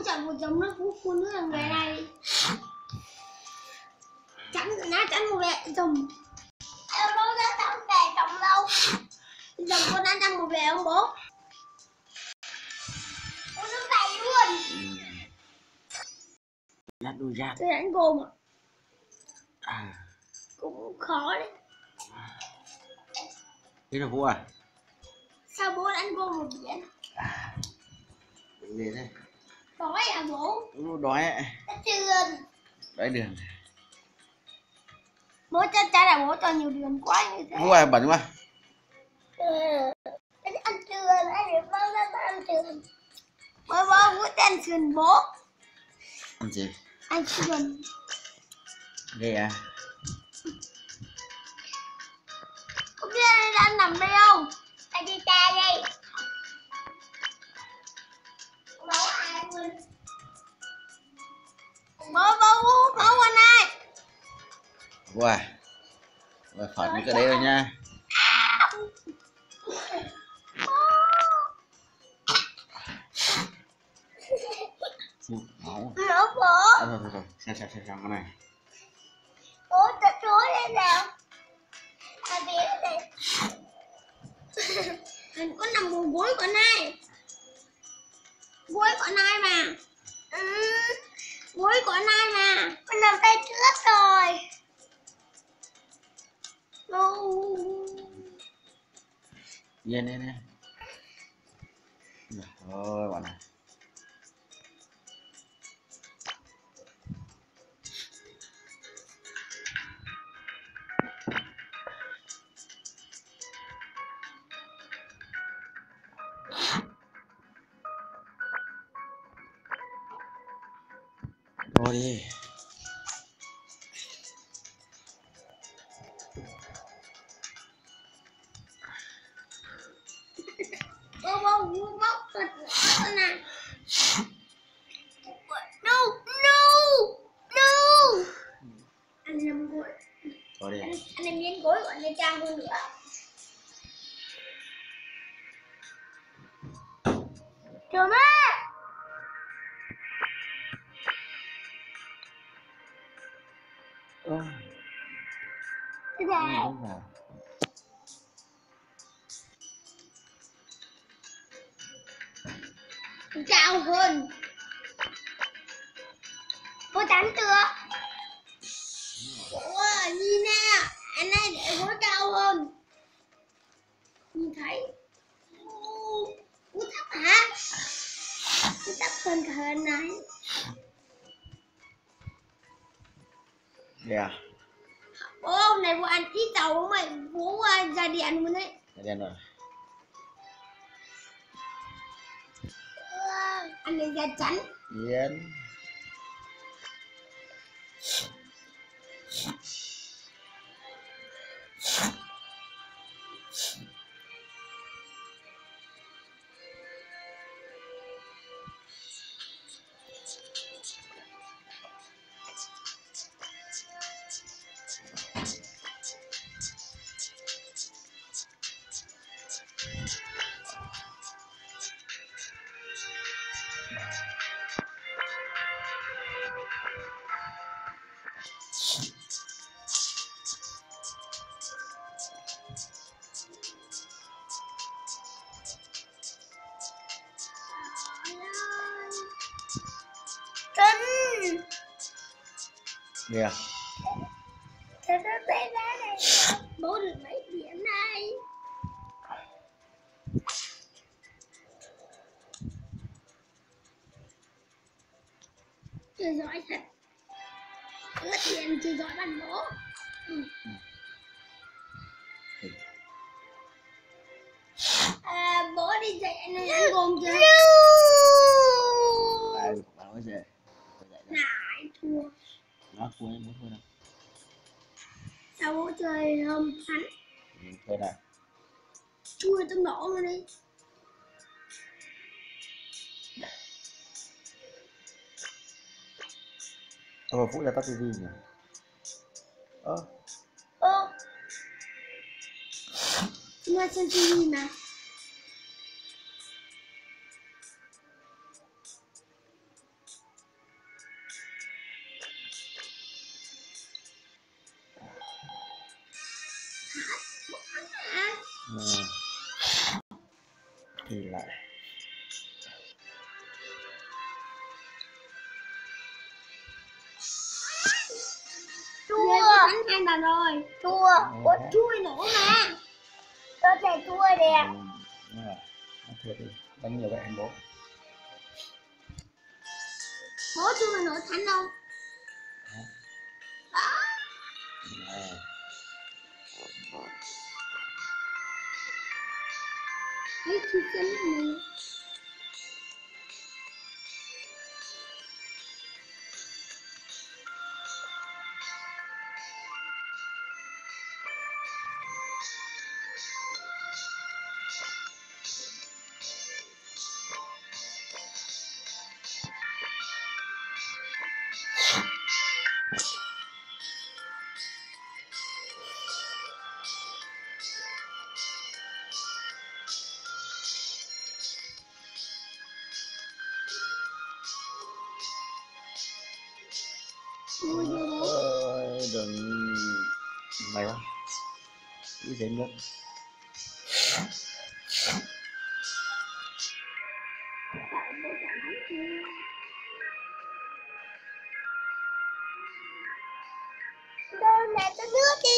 bố chọn một giống nước phun nước làm về này. Chắn một vệ dòng. Em nói ra chắn về trồng lâu. Dòng con ăn trong một vệ không bố? Con nước đầy luôn. Lát đuôi ra. Tôi đánh gồm à? Cũng khó đấy. Thế là Vũ à? Sao bố đánh gồm một biển? Đừng đến đây. Đói à bố? Đúng đói ấy. Đường. Đói đường. Bố chắc chắn là bố cho nhiều đường quá như thế. Vũ à, bẩn quá. Anh ăn sườn, anh để bố ra ăn sườn. Bố Vũ ăn sườn bố. Ăn gì? Ăn sườn. Ghê à? Không biết anh đang nằm đây không? Anh đi cha đi. Bố ai quên? Bố quên ai? Vũ à? Và phạt những cái đấy rồi nha. Máu. Nó bố. Thôi. Xem con này. Bố ta trối đây nào. À biết đây. Anh có nằm vùng gối của này. Gối của này mà. Gối của này mà. Con nằm tay trước rồi. Yên đi. Rồi bạn này. Thôi đi. Bố bóc thật này. No. Anh làm gối. Thôi đi. Anh em miếng gối của anh ấy trang hơn nữa. Trời má. Thế nào? Cao hơn. Bố tắm chưa? Ủa, nhìn nè. Anh này để gối cao hơn. Nhìn thấy. Bố thấp hả? Bố thấp hơn cả anh này. Yeah. Bố hôm nay bố ăn ít dầu không mày? Bố ra điện luôn đấy. Ra điện rồi. Anh này da trắng. Yên. Trinh. Yeah. Thế nó bé ra đây. Bố được mấy điểm đây? Chơi giỏi thật. Ướt tiền chơi giỏi bằng bố. Bố đi dạy anh ấy ăn gồm chưa? Bà nói gì? Này thua. Nó thua em mới thua đâu. Sao bố chơi không thắng? Thôi nào. Chui tôi nổ luôn đi. Thôi Phúc ra tắt tivi nhỉ. Chúng ta xem tivi mà. Thì lại chua đánh hai lần rồi. Chua chui nổ mà có thể chua đẹp. nó thua đi đánh nhiều vậy anh bố. Bố chui nổ thắng không? Đó. Thấy chui cánh này. Ôi, đừng mày quá cái gì nữa. Đâu này có nước đi.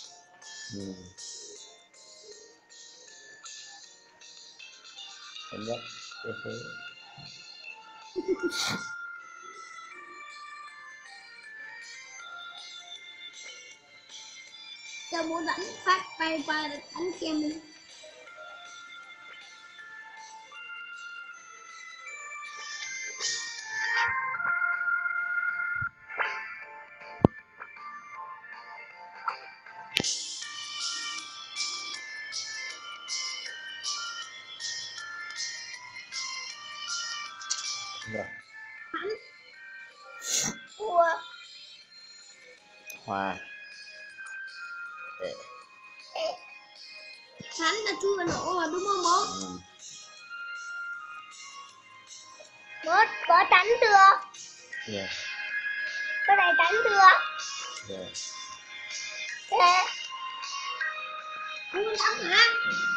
Em nhất thế. Cho bố đánh phát bay qua đánh kem đi. Rồi. Thua. Hòa. Thắng là chui nổ rồi đúng không bố? Bố tránh chưa? Yeah. Cái này tránh chưa? Yeah. Thế. Không tránh hả?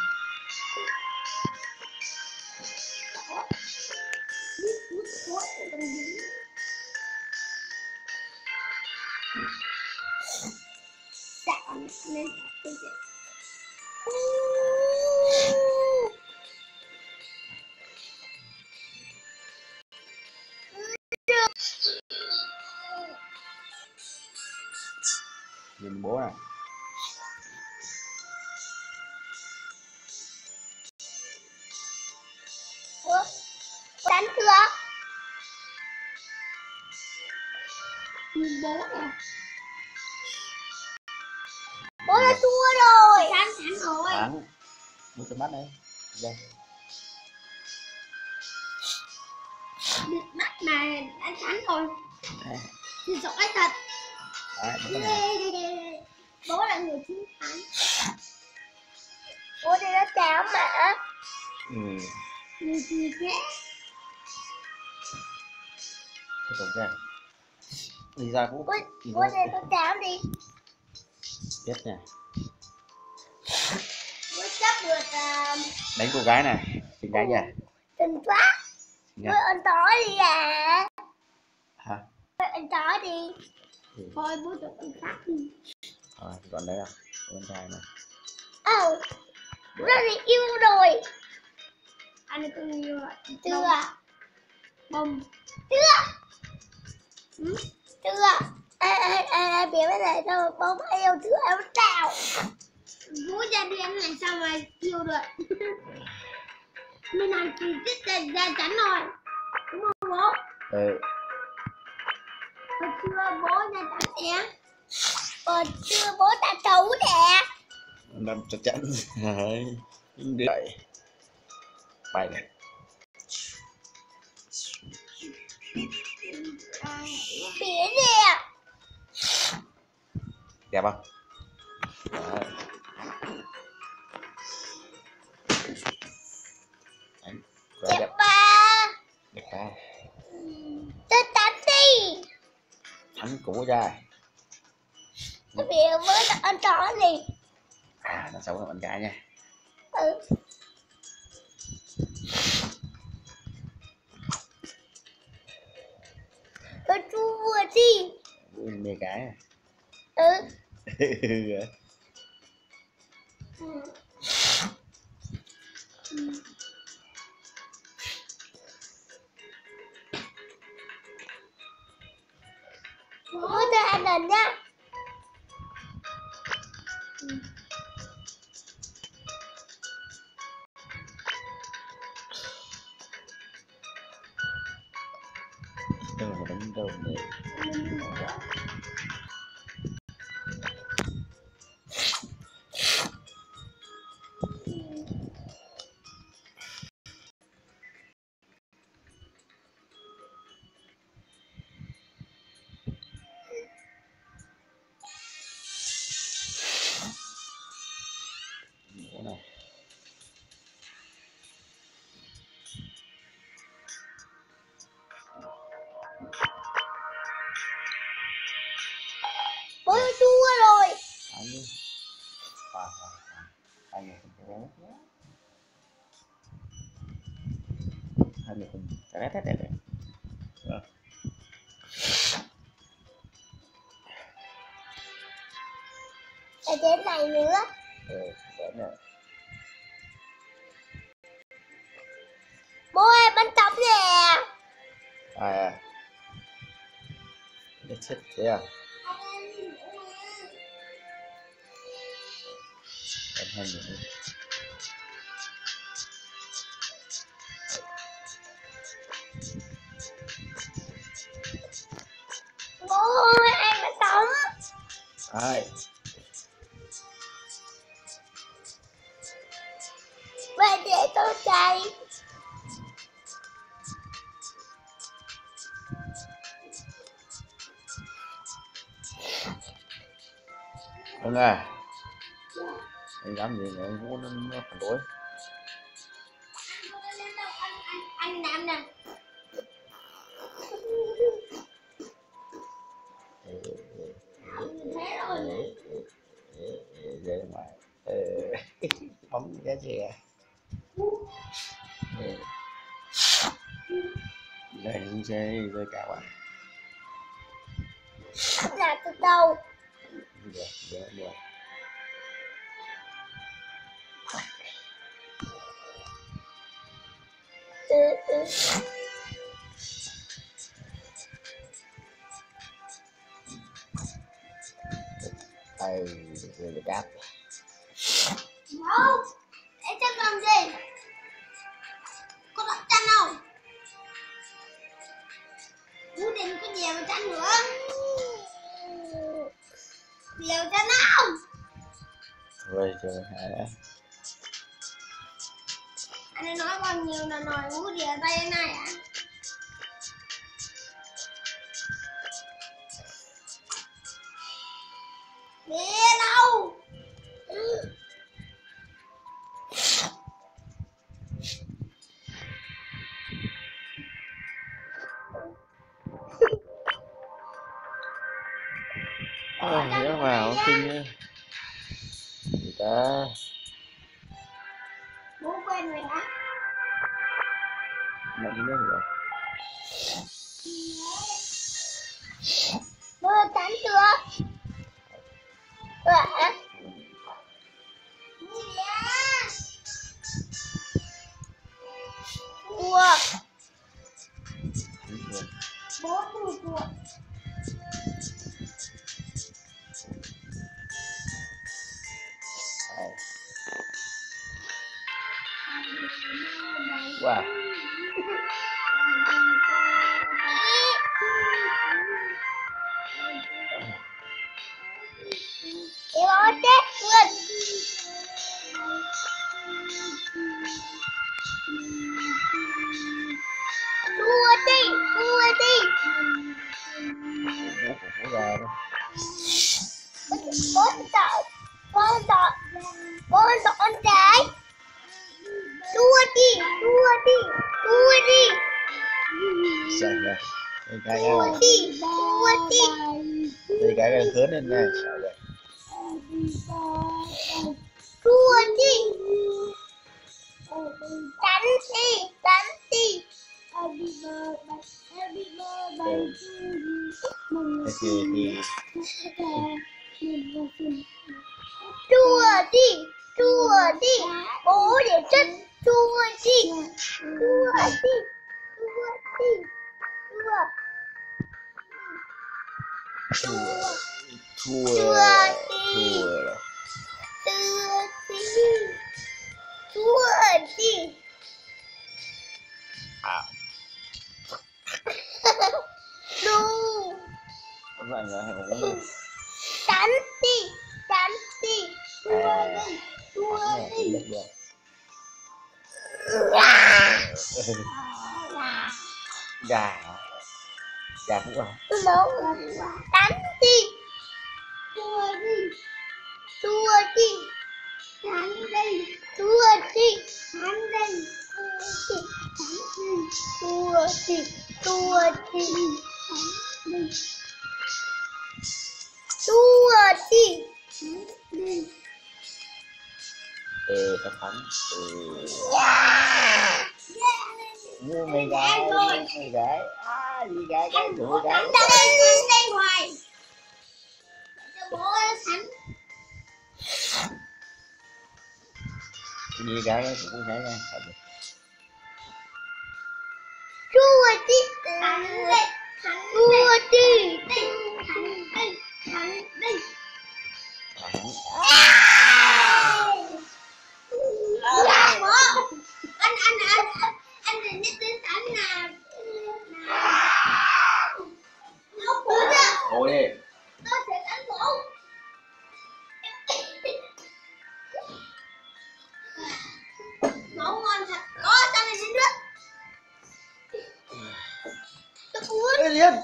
Chạm lên cái gì? Nhìn bố này. Đánh chưa? Nhìn bố nè. Bố đã thua rồi. Thắng rồi. Thắng. Bố cho bắt đây. Đây. Được bắt mà đã thắng rồi. Thì giỏi thật. Đấy, bố là người chiến thắng. Bố đi nó cháo mà. Người gì thế? Tiếp tục ra. Đi ra cũng. Bố đi nó cháo đi. Biết nè. Bố chấp được đánh cô gái này. Tình gái kìa. Tình quá. Bố ăn tỏi đi à. Hả? Bố ăn tỏi đi. Thôi bố chọn ăn khác đi. Còn đấy à? Con trai này. Nó thì yêu rồi. Anh có người yêu rồi. Chưa. Bông. Chưa. Chưa. Ai biết cái này đâu. Bông yêu chưa em sao. Bố ra đi anh này sao mà yêu được. Mình làm kỳ tích ra chắn rồi. Đúng không bố? Hồi xưa bố ra chắn nè. Hồi xưa bố ta xấu nè. Làm chắc chắn. Đấy. Bay này. Biển nè. Đẹp không? Đấy. Đẹp ba. Đẹp ba. Tôi tắm đi. Thắng cũ trai. Bây giờ mới ăn chó gì. Nó xấu là bạn gái nha. Tôi chua đi. Mê cái à? Bố tôi ăn lần nhá. Đây là một bánh đâu này. Nào. Bố tôi chua rồi. Ăn đi. Ăn đi. Ăn đi không? Cái thế này. Rồi. Để thế này nữa. Đấy này. Bố ơi, bánh tấm nè. À. Nó chết thế à? Em hay nữa. Bố ơi, ăn bánh tấm. Ai? Vậy để tôi chạy. Vâng à. Anh dám gì nữa, anh cũng nó phản đối. Anh làm nè. Thế rồi. Để ngoài. Bấm cái gì à? Đây cũng chơi rơi cả bạn. Là từ đầu. Được. Đây, rồi đáp. Không. Để chân làm gì? Có đặt chân không? Bố định có dèo vào chân nữa. Dèo chân không? Rồi trời hả? Anh nói bao nhiêu là nói bố dèo tay này à? Đi đâu? Nhớ vào kinh nhá. Người ta Bố quen rồi hả? mẹ đi nữa rồi. Bố tắm chưa? Hả? Ủa? Bố thử chuột. Wow. Em ơi chết luôn. Chua đi. Bố ra đó. Bố sợ con trái. Chua đi. Sao vậy? Cái Chua đi. đây cái khớn lên này. Sao vậy? Chua đi. thì chua đi bố để chất chua đi chua thua đi các bạn là hãy uống đánh đi gà cũng không đánh đi sắp thắng mua mày gái đi gái cái tụi gái đây hoài cho bố sẵn đi gái cái tụi gái nha chua đi anh này nhất đến ảnh là ngồi đi nó sẽ đánh bố ngủ ngon thật có cho này xin nước tôi uống ê Liên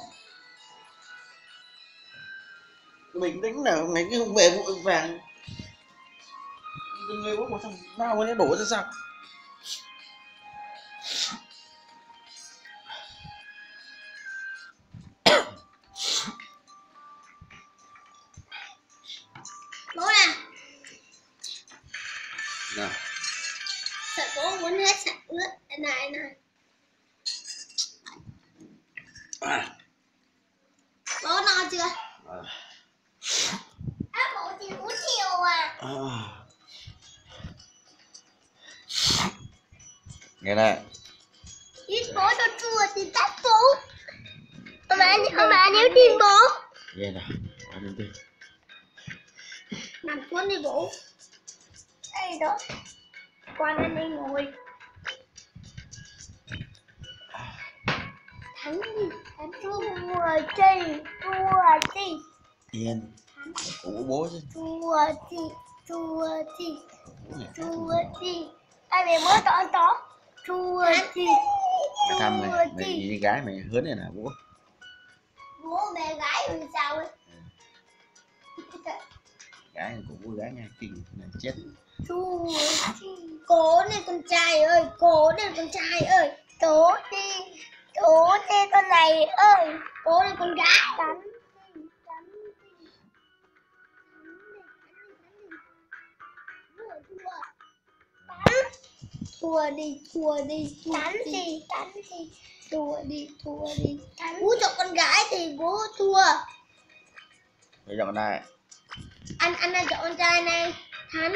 bình tĩnh nào ngày kia không về vội vàng người bố một thằng nào mới đổ ra sao bố nè nào sợ bố muốn hết sạch ướt này bố no chưa bố chỉ uống nhiều nghe này ít bố cho chua thì tắt bố ông bà nếu tin bố nghe nào ăn lên đi nằm xuống đi bố đây đó con anh đi ngồi thắng đi thắng chua chi Yên cũ bố chứ chua chi ai mẹ mới to chua chi thăm mày đi gái mày hớn này nào bố mẹ gái thì sao ấy gái của gái nghe kinh này chết cố này con trai ơi cố này con trai ơi cố đi con này ơi cố này con gái thua đi bố cho con gái thì bố thua bây giờ con này anh là chọn con trai này thắng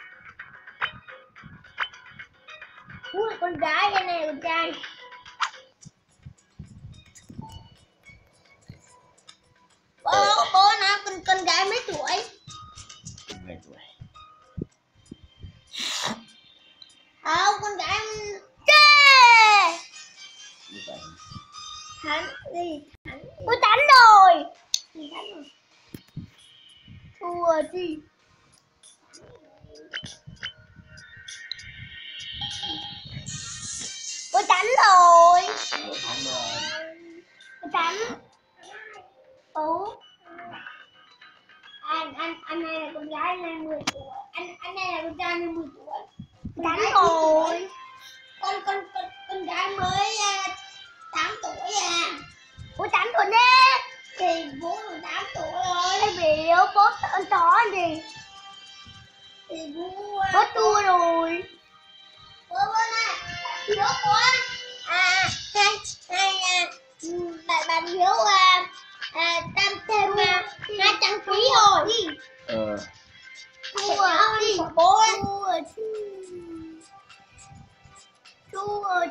bố là con gái anh này là con trai bố nói con gái mấy tuổi 10 tuổi không con gái như vậy thắng đi tôi thắng rồi thua đi tôi thắng rồi tôi thắng anh này là con gái anh này 10 tuổi anh này là con trai anh 10 tuổi thắng rồi con gái mới 8 tuổi bố thắng rồi nè thì bố là 8 tuổi rồi cái biểu bố ăn chó gì thì bố thua rồi bố nè hiếu của hai bạn hiếu tam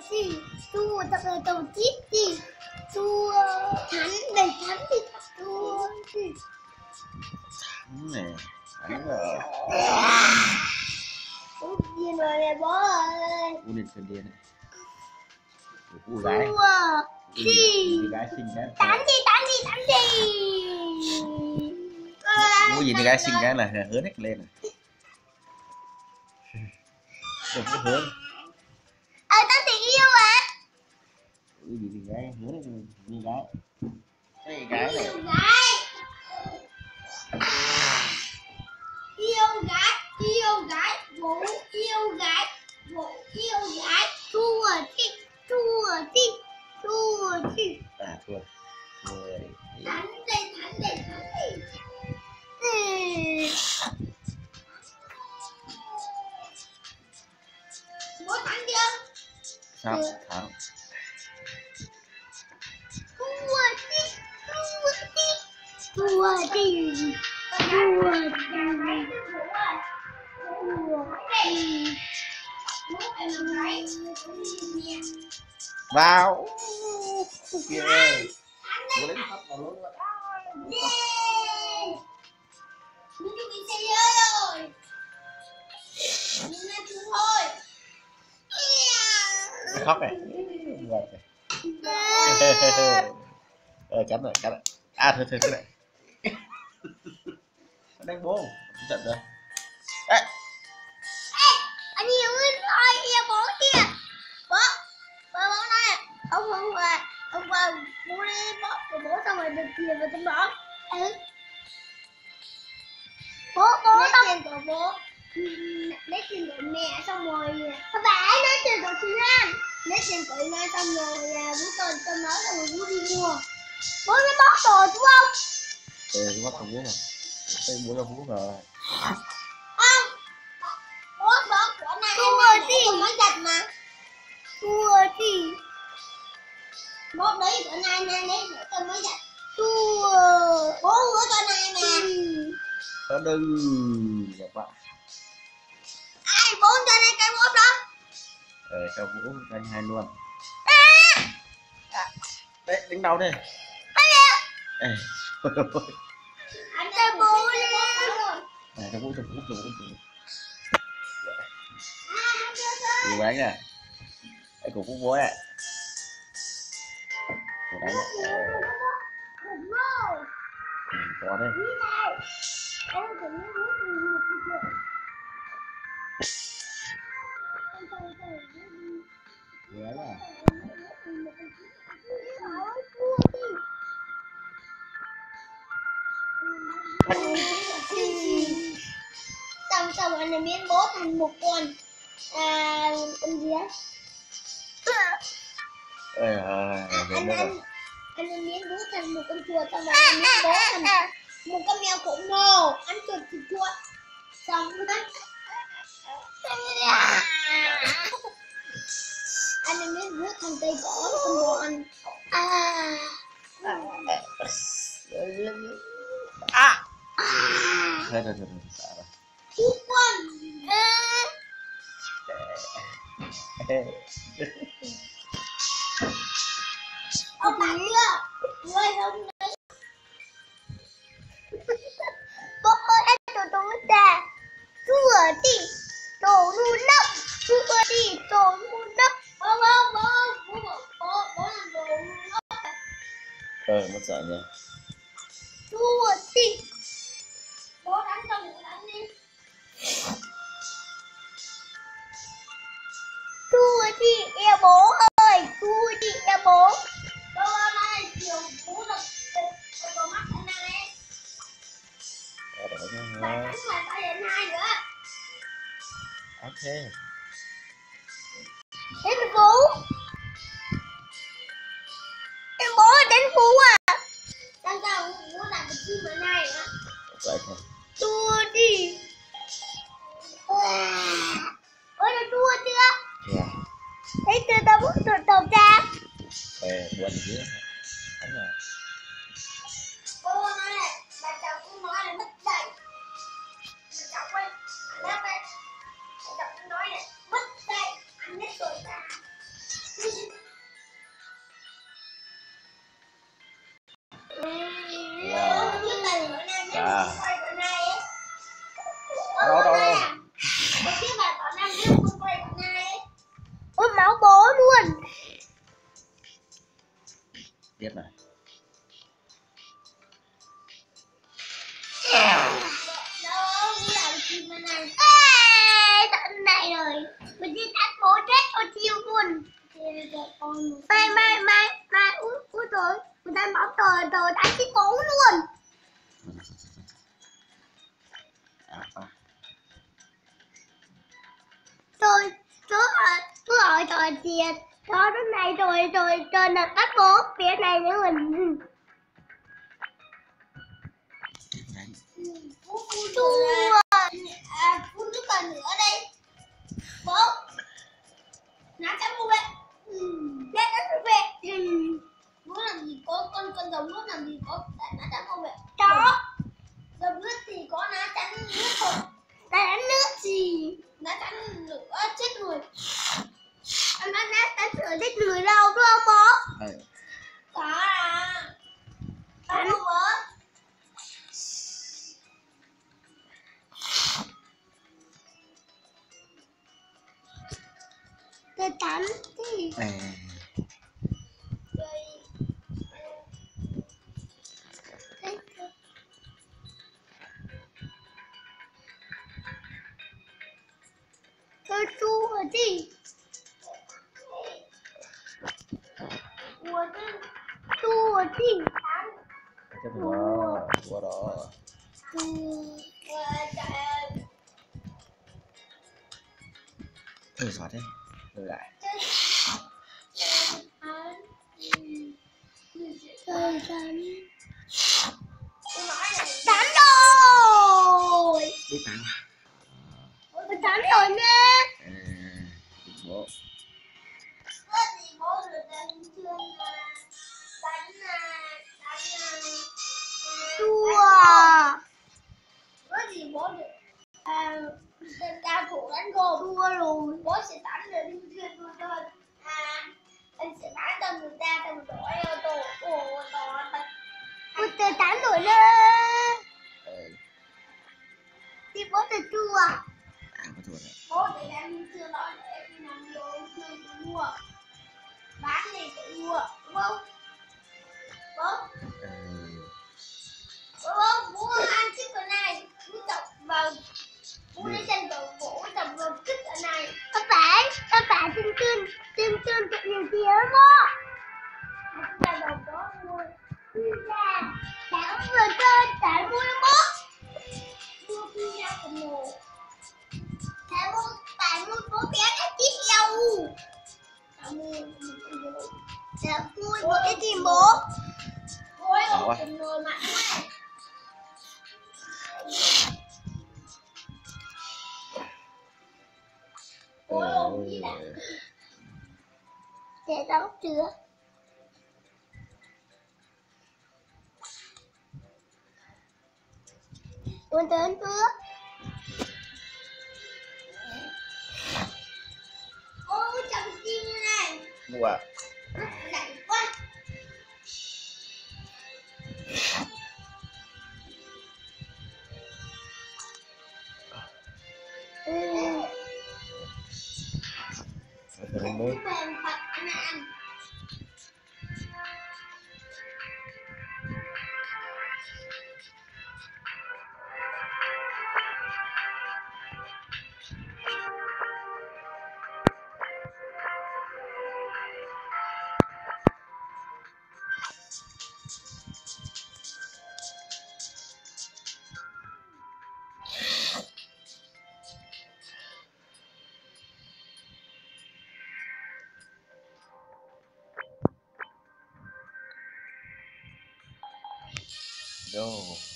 gì chua tập là tàu chít gì chua thánh đầy thánh thì chua gì thắng này thắng rồi điên rồi nè bố ơi u điên cơn điên u gái gì gái xinh cái tán gì mua gì gái xinh cái là hớn hết lên rồi đừng có hớn tao tình yêu à gì gái hớn gì gái cái gái này yêu gái bố yêu gái chua chi à thua thánh đây bố thắng chưa sao thắng chua chi vào kìa bố đánh phát vào luôn mình chuẩn bị xe rồi nhìn là chú thôi khóc này cắn rồi à thôi này đánh bố giận rồi đấy anh yêu ơi yêu bố kia bố này ông qua bố đi bố xong rồi được tiền vào trong đó bố lấy tiền của bố lấy tiền của mẹ xong rồi không phải lấy tiền của chị Lan lấy tiền của chị Lan xong rồi bố còn trong đó xong rồi bố đi mua bố mới bóc đồ đúng không chú bắt thằng bố rồi bố cho bố rồi không bố của này em đi mới giặt mà chua gì bố đấy của này nè lấy để tôi mới giặt chua bố của con này nè có đừng các bạn ai bố cho này cái bố đó cho bố anh hai luôn đấy đánh đầu đi anh cho bố đi cho bố bán nè cái cục bố này đấy có đây xong anh này biến bố thành một con gì á anh biến bố thành một con chuột xong rồi anh biến bố thành một con mèo khổng lồ ăn chuột thịt chuột xong rồi anh biến bố thành cây cỏ con bò ăn thôi sợ rồi cút con ông bạn chưa người không đấy bố ơi anh tổ ra chua đi tổ nu nấp chua đi tổ nu nấp bố làm tổ nu nấp mất sợ nha chua đi bố đánh cho bố đánh đi chua đi yêu bố ơi chua đi yêu bố này chiều bố được có mắt anh này bài thắng là 3-2 nữa ok đến phú em bố đến phú à đang sao bố làm được chim ở này nữa chua đi bố đã chua chưa thấy từ tao bố được đầu ra buồn chứ đúng rồi cô nói này bà chồng cũng nói là mất dạy bà chồng ơi đáp đây bà chồng cũng nói này mất dạy ăn hết rồi ta biết này. Đâu làm gì mà này. Ê, tận này rồi. Mình đi đánh bố chết ô chiêu luôn. Mai úi trời, người ta bóng trời đánh cái cú luôn. Trời trời thiệt. Đó lúc này trời là bắt bố phía này nữa mình. Phút nước còn nữa đây. Bố. Nó chấm mua về. Nó chấm về. Bố làm gì có con dòng nước làm gì có để nó chấm mua về. Chó. Dòng nước thì có nó chấm nước thôi. Đánh nước gì? Nó chấm lửa chết người. Nó lửa chết người đâu đúng không bố? Có à. Có đâu bố? Tôi tắm đi. Tôi chua đi. Chua đi. Chua đó. Giọt đấy. Rồi lại. Tắm rồi. Đi tắm. Tôi tắm rồi nè. Bố. Có gì bố được đánh chưa mà. Chua. Có gì bố được. Cao thủ đánh gồm. Chua rồi. Bố sẽ tắm rồi đi chuyên luôn thôi. Anh sẽ bán cho người ta trong đội tổ. Tôi tắm rồi nè. Thì bố sẽ chua. Có chua đấy. Bố để em chưa nói để khi nào vô chưa mua. Bán thì tự mua, đúng không? Bố. Bố ăn chiếc cái này, bố chọc vào. Bố đi chân vào bố chọc vào chiếc cái này. Các bạn trên thật nhiều tiền lắm bố. Các bạn vào đó mua. Đã vừa chơi, đã mua lắm bố. Mua pizza của mồ. Tại mua bố bé cái tiếp theo. Mua một cái tìm bố. Ôi ôi người mạnh quá. Để đóng chưa? Uống tới nước. Ôi chồng chim này. Mua. Lạnh quá. Mới. Đâu.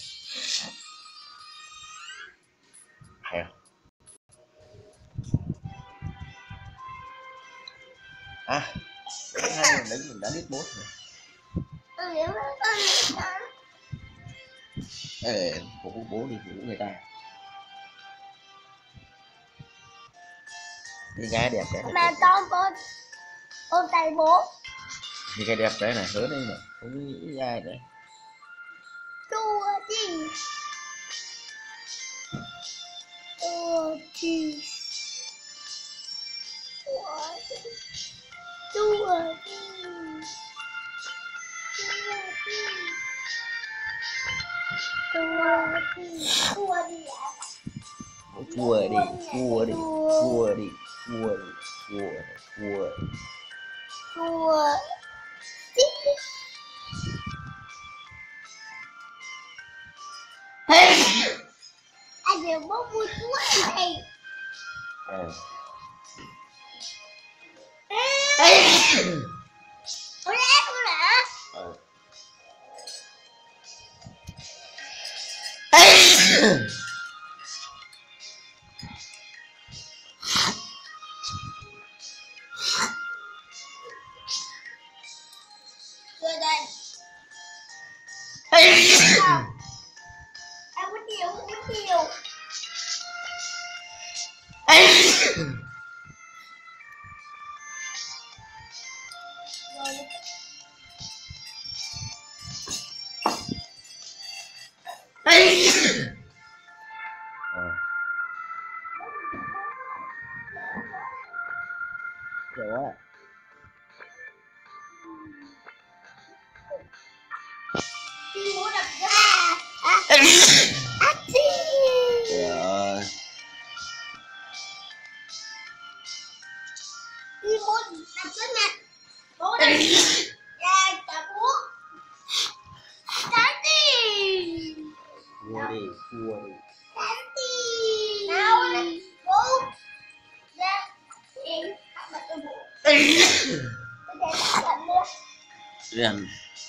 Hay không? Hai mình đã biết bố rồi. Bố đi phụ người ta. Cái gái đẹp đấy. Mà con ôm tay bố. Thì cái đẹp đấy này hứa đây mà không nghĩ ai đấy. Chua gì? Chua gì? Chua gì? Chua đi, chua đi, chua đi, chua đi, chua, chua. Chua. Anh đều bốc vui chua này. Ủa ép luôn hả? Rồi đây. Em có điều, em có điều. Rồi. Rồi. Đi muốn đập ra. Axi. Rồi. Đi muốn đập trên mặt. Bố đập. Ra cả bố. Trái đi. Chua đi, chua đi. Trái đi. Nào bố. Ra. Em bắt mặt cho bố. Bây giờ bắt mặt nữa. Liền.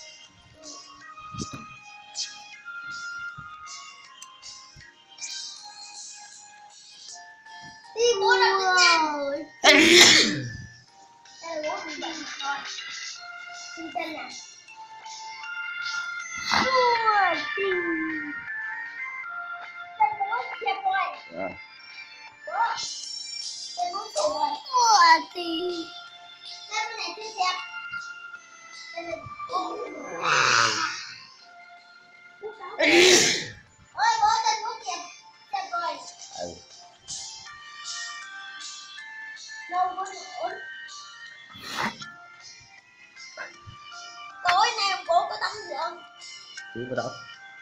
Đi bố đập trên mặt. Đây bố bị bệnh rồi. Xin tên nào. Chua đi. Tên bố chẹp rồi. Rồi. Bố. Tên bố chua chua đi. Tên bố này chưa chẹp. Tên này bố. Ôi bố tên bố chẹp rồi. Đâu có ổn. Tối nay bố có tắm rửa không? Tí vào đó.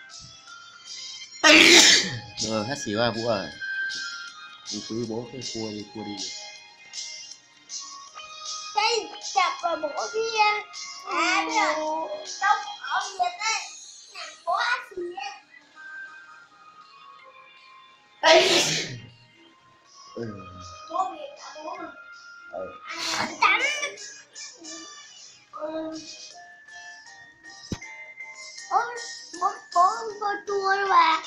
Rồi hết xỉu à bố ơi. Đi quý bố cái cua đi. Cái chặt vào bố kia. À bây giờ đâu ở Việt đấy. Nè bố ăn gì á. Bố Việt cả bố mà. Ăn trắng. Bố chua đó bà.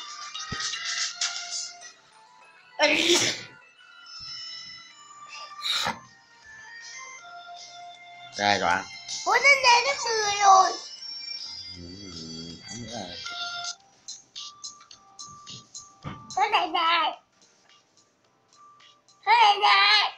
Đây rồi. Bố đến đây nó cười rồi. Thấm nữa rồi. Thế này này. Thế này này.